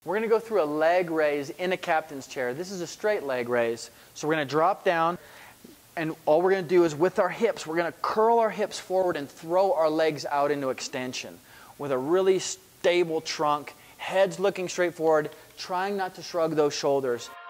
We're going to go through a leg raise in a captain's chair. This is a straight leg raise. So we're going to drop down, and all we're going to do is with our hips, we're going to curl our hips forward and throw our legs out into extension with a really stable trunk, heads looking straight forward, trying not to shrug those shoulders.